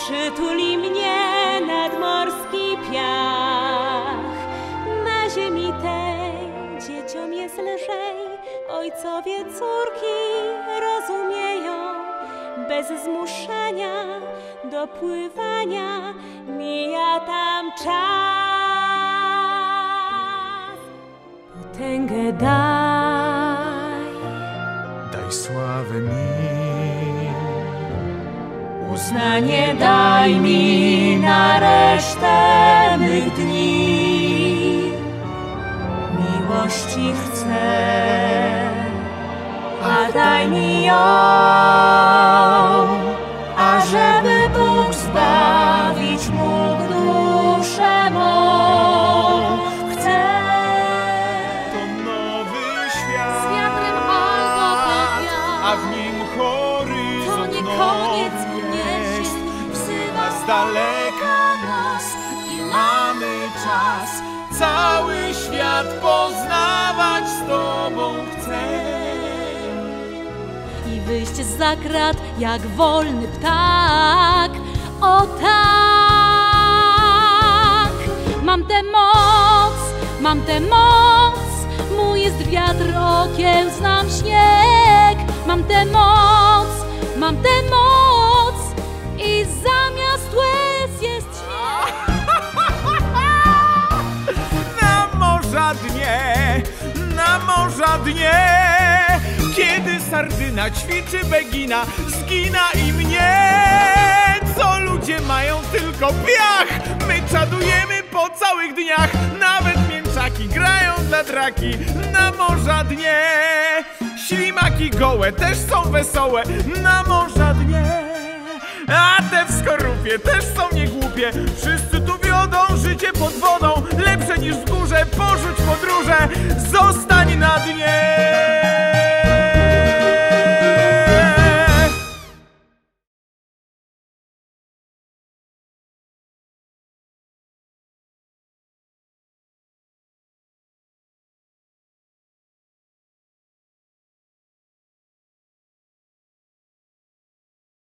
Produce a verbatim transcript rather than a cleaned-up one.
Przytuli mnie nadmorski piach. Na ziemi tej dzieciom jest lżej, ojcowie córki rozumieją. Bez zmuszania do pływania mija tam czas. Potęgę daj, daj sławę mi, uznanie daj mi na resztę mych dni. Miłości chcę, a daj mi ją, ażeby Bóg zbawić mógł duszę mą. Chcę to nowy świat, z wiatrem albo pod wiatr, a w nim horyzont to nie koniec jest. jest, wzywa Z daleka nas i mamy czas cały świat poznawać z Tobą chcę. i wyjść zza krat jak wolny ptak. O tak! Mam tę moc, mam tę moc, mój jest wiatr, okiełznam śnieg. Mam tę moc, mam tę moc i zamiast łez jest śnieg. Na morza dnie, na morza dnie, kiedy sardyna ćwiczy Begina, zgina i mnie. Co ludzie mają tylko piach, my czadujemy po całych dniach. Nawet mięczaki grają dla draki na morza dnie. Ślimaki gołe też są wesołe na morza dnie. A te w skorupie też są niegłupie. Wszyscy tu wiodą życie pod wodą, lepsze niż w górze. Porzuć